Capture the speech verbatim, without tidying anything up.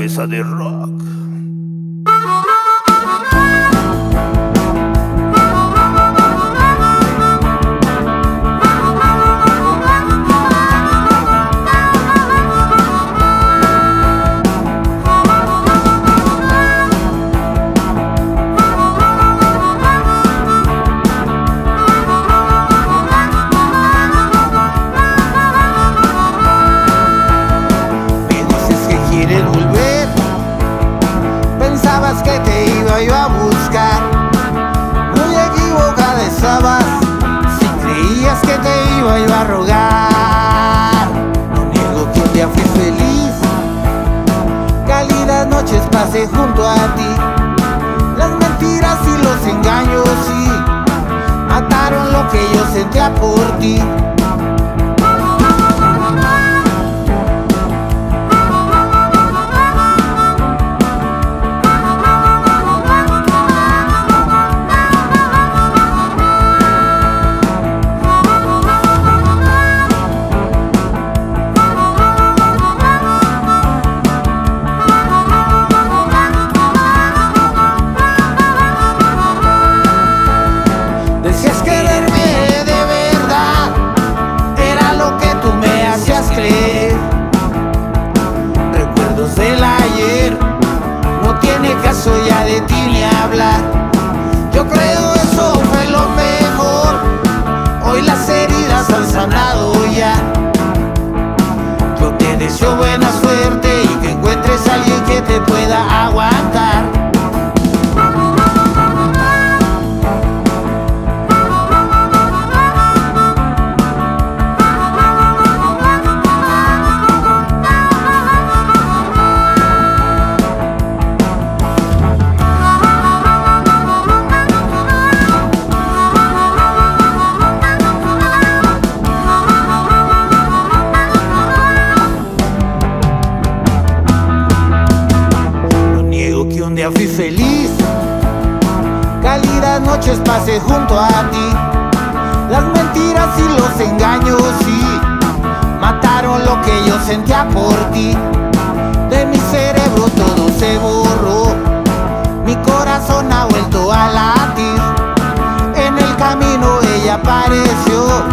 cabeza de rock. Que te iba yo a buscar, muy equivocada estabas si creías que te iba yo a rogar. No niego que un día fui feliz, cálidas noches pasé junto a ti. Las mentiras y los engaños sí mataron lo que yo sentía por ti. Decías quererme de verdad, era lo que tú me hacías creer. Recuerdos del ayer, no tiene caso ya de ti ni hablar. Yo creo eso fue lo mejor, hoy las heridas han sanado ya. Yo te deseo buena suerte y que encuentres a alguien que te pueda aguantar. Un día fui feliz, cálidas noches pasé junto a ti. Las mentiras y los engaños sí mataron lo que yo sentía por ti. De mi cerebro todo se borró, mi corazón ha vuelto a latir. En el camino ella apareció,